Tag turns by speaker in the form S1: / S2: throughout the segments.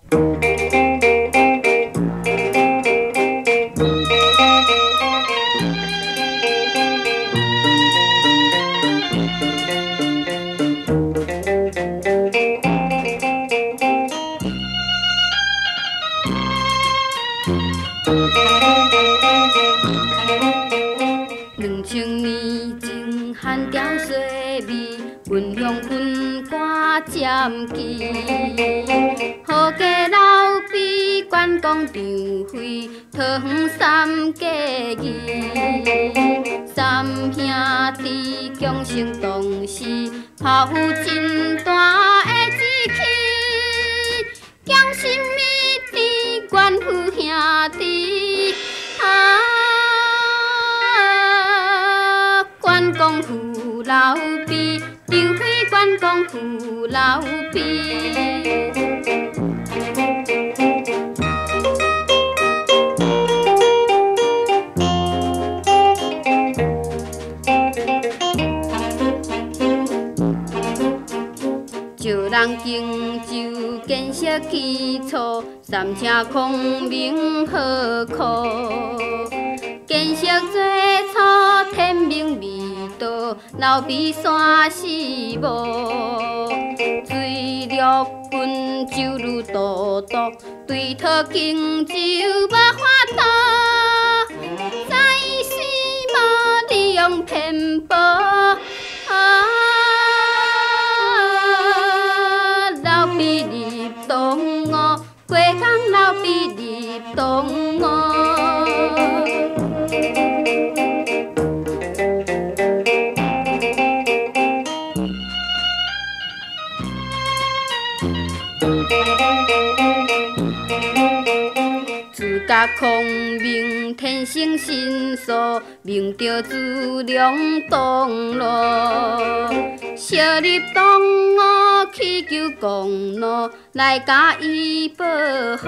S1: 2000年前汉朝岁味，分享分歌占基。好家老毕，关公张飞，桃园三结义。三兄弟共成同事，拍有真大的志气。讲什么的怨妇兄弟关公扶老毕，张飞关公扶老毕。招人敬酒，建设基础，三车孔明好苦。建设做草，天命味道，老比山是无。水陆滚酒如沱沱，对讨敬酒无法度。在世无利用偏颇。老毕入东吴，过江老毕入东吴。自家孔明天生神素，明朝自量东路。烧入东吴，祈求公路来甲伊保护。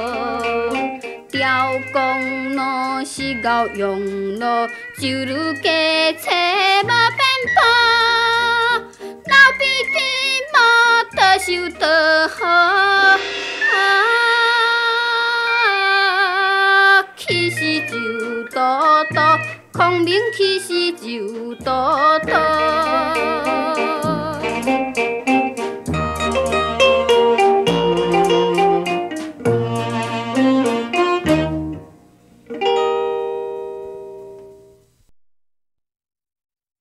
S1: 调公路是熬用路，就如家车无变破。老毕天无多受多好。气势就多多，孔明气势就多多。